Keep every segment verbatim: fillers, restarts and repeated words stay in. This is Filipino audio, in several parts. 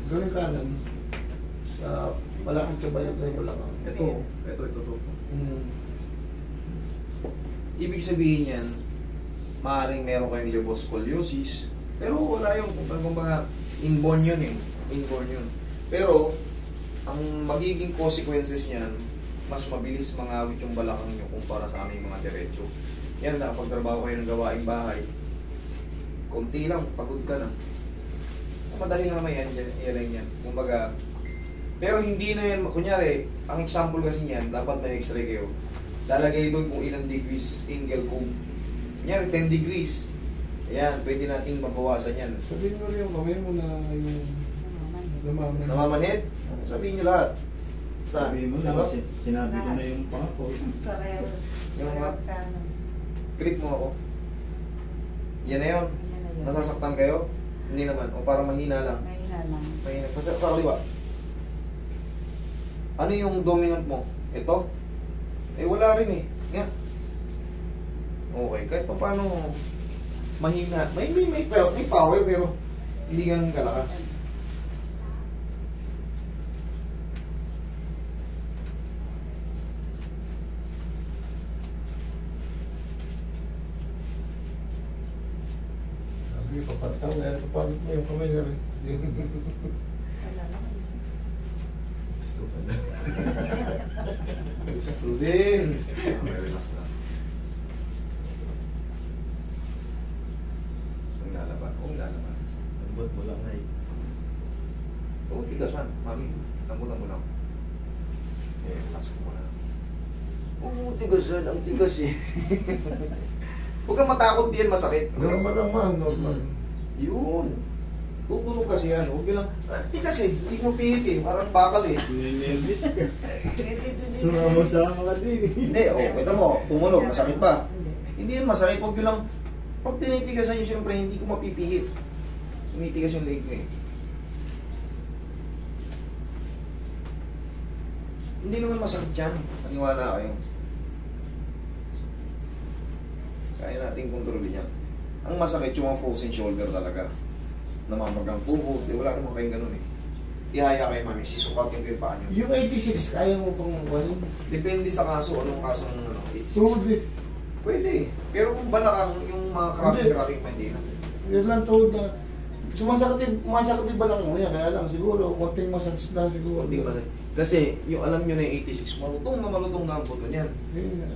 Gawin kanan. Sa malakang sa bayo tayo malakang. Ito, ito, ito, ito. Hmm. Ibig sabihin yan, maaaring meron kayong liposcoliosis, pero wala yung, kumbaga, inborn yun eh. Inborn yun. Pero, ang magiging consequences niyan, mas mabilis mangawit yung balakang nyo kumpara sa aming mga diretso. Yan, nakapagtrabaho kayo ng gawaing bahay, konti lang, pagod ka na. Madali lang naman yan, yan, yan. Kumbaga, pero hindi na yan, kunyari, ang example kasi niyan, dapat may x-ray kayo. Lalagay doon kung ilang degrees angle kung kunyari ten degrees. Ayan, pwede nating mabawasan yan. Sabihin mo rin yung kamay mo na yung namamanhid. Namamanhid? Sabihin nyo lahat. Saan? Sabihin mo lang, Ito? sinabi ko na yung pangako. Yung mga grip mo ako. Yan na yun. Nasasaktan kayo? Hindi naman. O parang mahina lang. Mahina lang. Mahina. Kasi kakaliwa. Ano yung dominant mo? Ito? Eh wala rin eh. Nga. Okay. Kahit pa paano mahina. May, may, may, may power pero hindi ganun kalakas. Sabi, papatang na, papamit mo yung kamay na rin. Wala lang. Gusto pa na. Gusto din. Okay, relax lang. Huwag lalaban. Huwag lalaban. Lambot mo lang ay. Huwag tigasan. Mami, lambutan mo lang. Eh, relax ko muna. Oo, tigasan. Ang tigas eh. Huwag kang matakot din, masakit. Normal lang man, normal. Yun. Tutunog kasi yan. Huwag lang. Ah, tigas eh. Hindi mo pihit eh. Parang bakal eh. Ninenervous ka. Sumama-sama ka din. Hindi, oh, kita mo, tumunog, masakit pa. Hindi yan masakit, huwag yun lang. Pag tinitigasan nyo, siyempre, hindi ko mapipihit. Tumitigas yung leg ko eh. Hindi naman masakit yan. Paniwala kayo. Kaya natin kontrolin yan. Ang masakit yung mga frozen shoulder talaga. Namamagang puho, di wala naman kayong ganun eh. Ihaya kayo mami, sisukatin ko yung paa nyo. Yung eighty-six, kaya mo pang walin? Depende sa kaso, anong kaso ng ano. Tuhod eh. Pwede eh. Pero kung balakang yung mga cracking-cracking pa hindi na. Yan lang tuhod na. Sumasakit, masakit ba lang mo yan? Kaya lang siguro, konting massage na siguro. Hindi ba? Kasi yung alam nyo na yung eighty-six, malutong na malutong na ang buto niyan. Yun nga.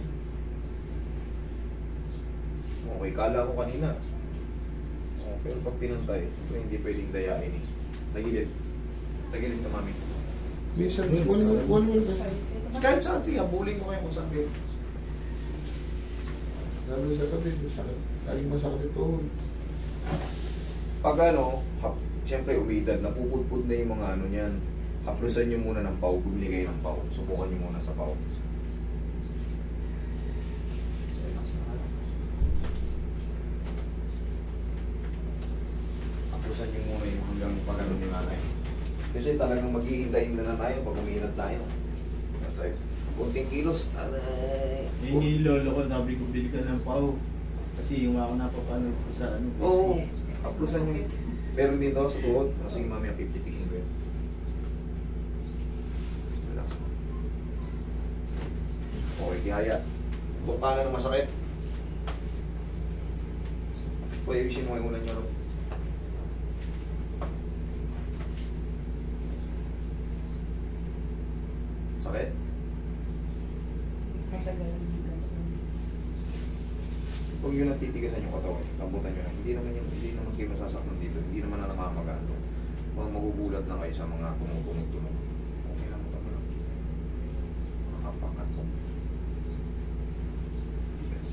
Okay, kala ko kanina. Oh, pero pag pinantay, hindi pwedeng dayain eh. Tagilid. Tagilid ka mami. Minsan, one more, one more kasi. Kahit saan, sige, bullying ko kayo kung saan kayo. Lalo sa gabi, masakit. Laging masakit ito. Pag ano, hap, siyempre umidad, napupudpud na yung mga ano niyan. Haplusan nyo muna ng pau, bumili kayo ng pau. Subukan nyo muna sa pau. Haplusan nyo muna yung hanggang pag ano nyo nanay. Kasi talagang mag-iindahin na na tayo pag umiinat tayo. Kasi kunting kilos, aray. Yung nilolo ko, sabi ko, bili ka ng pau. Kasi yung ako napapanood ko sa ano. Oo, haplusan nyo. Pero dito sa tuhod, kasi mamaya pipitikin ko yun. Relax mo. Okay, kihaya. Bukka na ng masakit. Pwede isin mo yung ulan nyo. Sakit? Huwag yun ang titigasan yung katawan. Lambutan nyo lang. Hindi naman yun, hindi naman kayo masasaktan dito. Hindi naman na namamagaan. Huwag magugulat lang kayo sa mga tumutunog-tunog. Okay lang, muta mo lang. Makapakat mo. Tigas.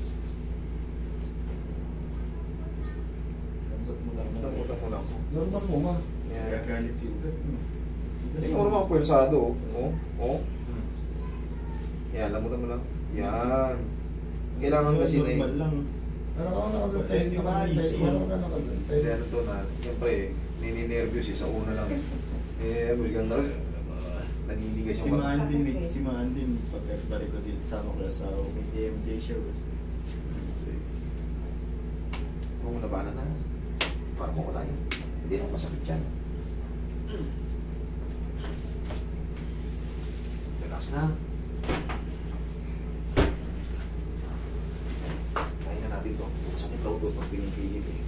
Lambot mo lang. Lambutan mo lang. Normal mo ma. Yan. Gagalit yung ugat mo. Hindi mo naman pwersado. Oh. Oh. Yan, lambutan mo lang. Yan. Kailangan kasi na normal lang. Ano ka nakagantay? Hindi ba easy Ano yan? ka nakagantay? Hindi, ano to na, siyempre, nininervyos eh, sa una lang eh. Eh, hanggang na, naninigas Si yung Maan din, eh, si Maan din, pagkakbari ko dito sa ako kaya sa may T M J show. Kung nabanan na, parang mawala yun. Hindi naman masakit yan. Relax na. Kaya na natin to. Sakit daw to pag pinipihit eh.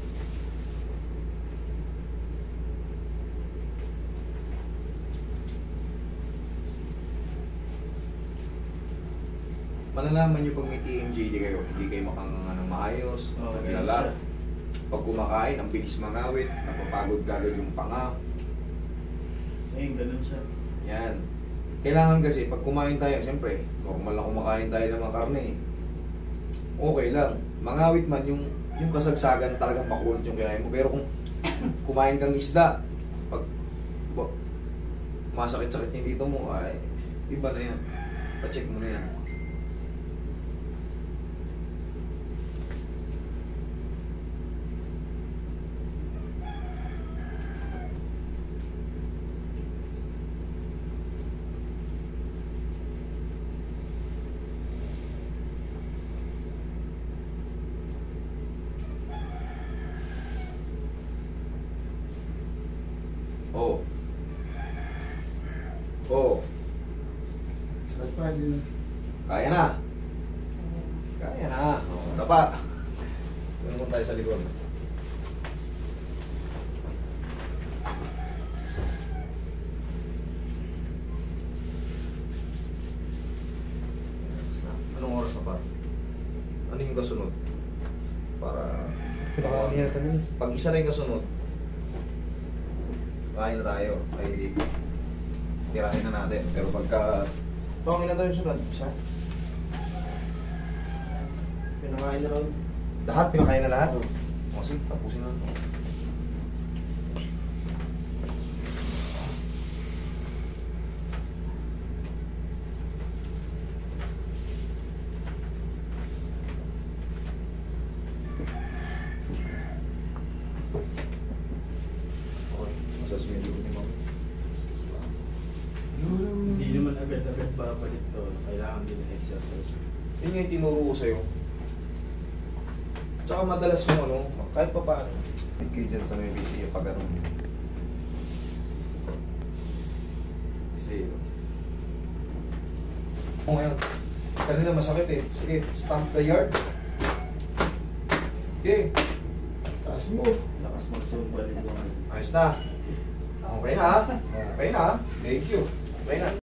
Malalaman nyo pag may T M J D kayo, hindi kayo makanganga ng maayos, Oo, naglalaro. Pag kumakain, ang bilis mangawit, napapagod kagad yung panga. Ayun, ganun siya. Yan. Kailangan kasi, pag kumain tayo, siyempre, normal na kumakain tayo ng mga karne eh. Okay lang. Mangawit man, yung, yung kasagsagan talagang makulot yung kinain mo. Pero kung kumain kang isda, pag ba, masakit-sakit yung dito mo, ay, iba na yan. Pa-check mo na yan. Oh. Oh. Sakit pa, hindi na. Kaya na. Kaya na. Oh, tapa. Tungon tayo sa likod. Anong oras na pa? Ano yung kasunod? Para pag isa na yung kasunod, kain na tayo. Ay, tirahin na natin. Pero pagka... Pangin na tayo yung sunod. Siya? Pinakain na rin. Lahat? Pinakain na lahat? Oo. O, sige, tapusin na. Okay, masas mo yung likod ni Mami. Hindi naman agad-agad babalik to. Kailangan din ng exercise. Yun yung tinuro ko sa'yo. Tsaka madalas mo ano, kahit pa paano. Hindi kayo dyan sa may B C pag ano. Kasi, o ngayon, kanina masakit eh. Sige, stamp the yard. Okay, Taas mo. Lakas mag-zumba nito. ayos na. Okay na ha? Okay na ha? Thank you. Okay na.